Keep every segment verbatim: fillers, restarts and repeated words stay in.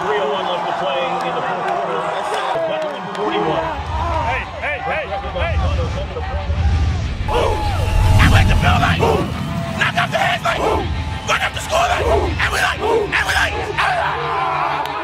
three oh one left to play in the fourth quarter. Veteran forty-one. Hey, hey, hey, hey! And we like the field line, knock off the head line, run up the score line, and we like, and we like, and we like!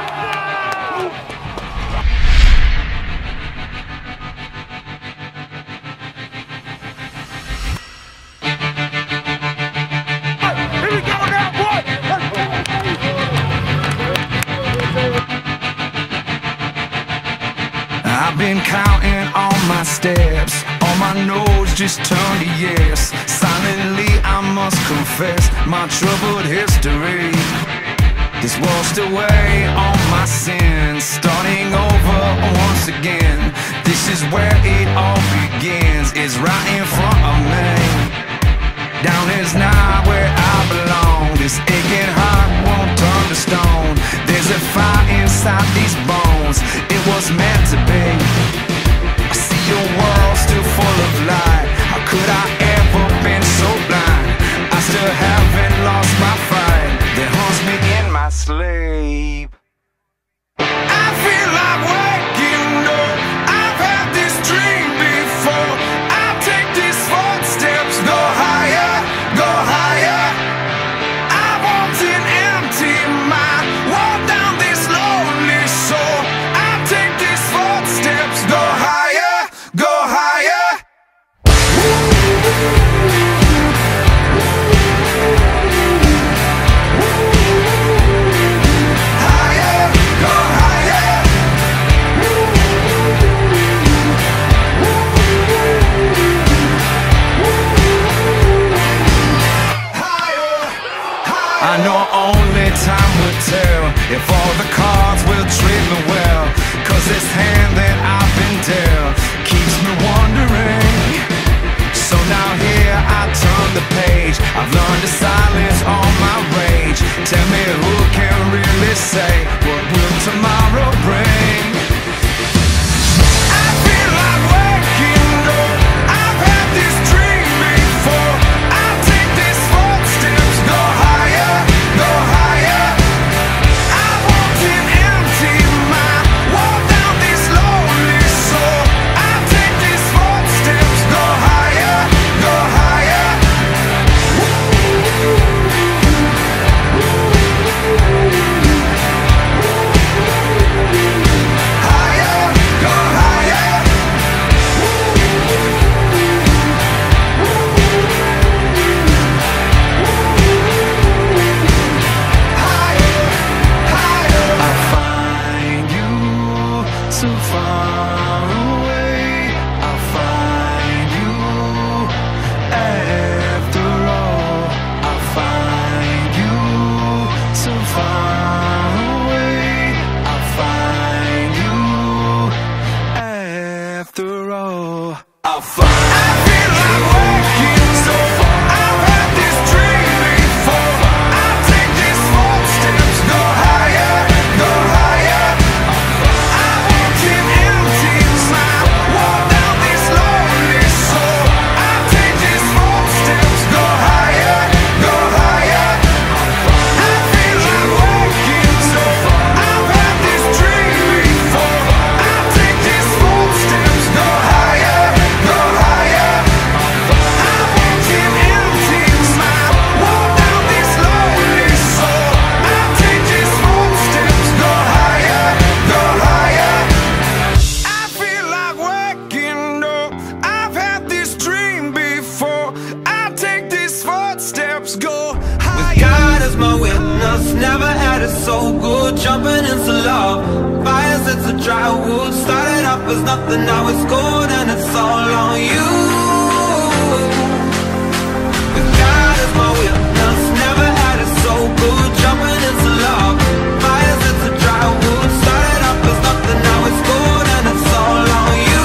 I've been counting on my steps, on my nose just turned to yes. Silently I must confess my troubled history. This washed away all my sins, starting over once again. This is where it all begins, it's right in front of me. Down is not where I belong, this aching heart won't turn to stone. There's a fire inside these bones, it was meant to be. I see your world still full of light, how could I ever been so blind? I still haven't lost my fight that haunts me in my sleep. I feel like waking up, I've had this dream before. I take these footsteps, go higher, go higher. I want an empty mind, walk down this lonely soul. I take these footsteps, go higher, go higher. Higher, go higher. I know only time will tell if all the cards will treat me well, cause this hand that I've been dealt keeps me wondering. So now here I turn the page, I've learned to silence all my rage. Tell me who can really say what will tomorrow bring? I feel like waking up, I've had this dream before. I take these footsteps, go higher, go higher. I want an empty mind, walk down this lonely soul. I take these footsteps, go higher, go higher. Higher, go higher. Higher, higher. I find you so far away. I find you after all. I find you so far away. I find you after all. I find I feel like waking so far. I've had this dream before. I take these footsteps, go higher, go higher. I want an empty mind, walk down this lonely soul. I take these footsteps, go higher, go higher. I feel like waking so far. I've had this dream before. I take these footsteps, go higher, go higher. I want an empty mind, walk down this lonely soul. I take these footsteps, go higher, go higher. I feel like waking up, I've had this dream before. I take these footsteps, go higher. With God as my witness, never had it so good. Jumping into love, fires it's a dry wood. Started off as nothing, now it's gold, and it's all on you. With God as my witness, never had it so good. Jumping into love, fires it's a dry wood. Started off as nothing, now it's gold, and it's all on you.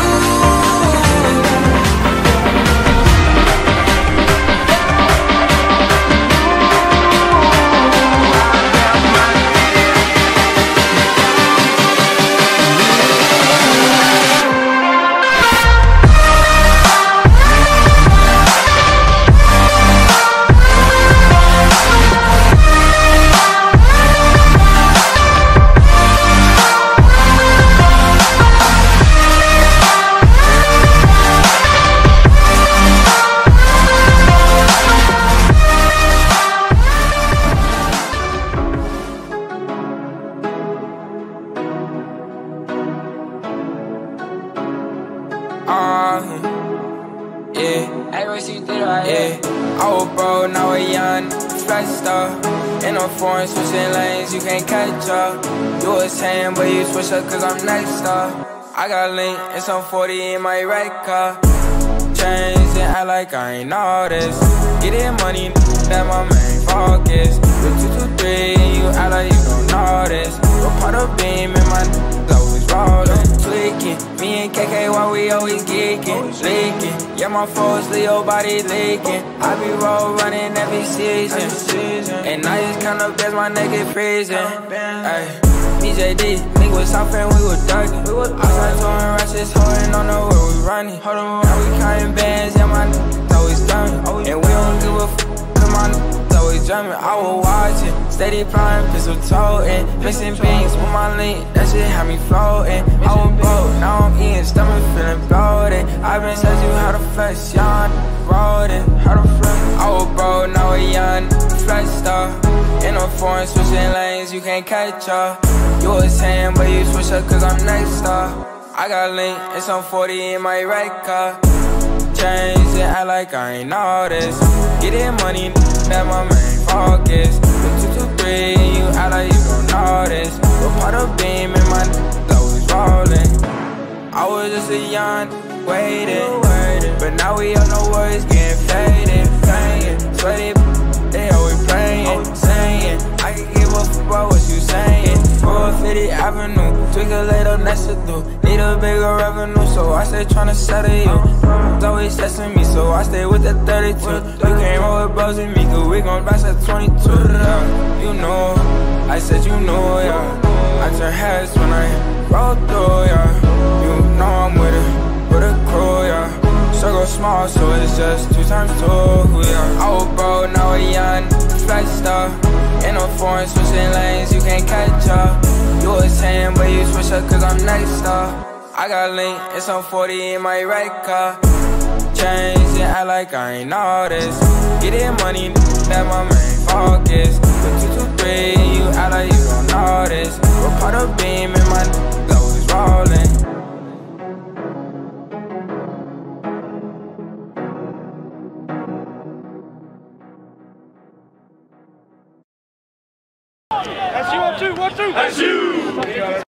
Yeah, I was broke, now we young, flat star. In a foreign, switching lanes, you can't catch up. You was saying, but you switch up cause I'm next up. I got link and some forty in my red car. Change and act like I ain't know this. Getting money, that my main focus. The two two three, you act like you don't know this. We're part of beam and my always rolling, tweaking. Me and K K, why we always geeking, leaking. Yeah, my foes, Leo body leaking. I be roll running every season, and I just count up as my nigga freezing. Ay, B J D, nigga was south and we was ducking. Outside doing ratchets, holding on the where we running. Now we counting bands, yeah, my niggas always done. And we don't give a f, cause my niggas always jumping. I was watching, steady flying, pistol toting, mixing beans with my link, that shit had me floating. I was broke, now I'm eating, stomach feeling bloated. I been said you how to flex, young, rolling, how to flex. I was broke, now we young, flex star. In a foreign, switching lanes, you can't catch up. You was saying, but you switch up cause I'm next up. I got link and some forty in my red car. Change and act like I ain't know this. Getting money, that my main focus. The two two three, you act like you don't know this. We're part of beam and my always rolling. I was just a young, waiting, but now we all know words getting faded, faded. Sweaty, they always praying, saying I can give a fuck about what you saying. four fifty Avenue, tweak a little next to do. Need a bigger revenue, so I stay tryna settle you. It's always testing me, so I stay with the thirty-two. You can't roll with bros with me, cause we gon' blast at twenty-two. Yeah, you know, I said you know, yeah. I turn heads when I roll through, yeah. You know I'm with it, with a crew, yeah. Circle small, so it's just two times two, yeah. I was broke, now we young, flat star. In a foreign, switching lanes, you can't catch up. You was saying, but you switch up cause I'm next up. I got link and some forty in my red car. Change and act like I ain't know this. Getting money, that my main focus. The two two three, you act like you don't know this. We're part of beam and my always rolling. That's you, one, two, one, two. That's you.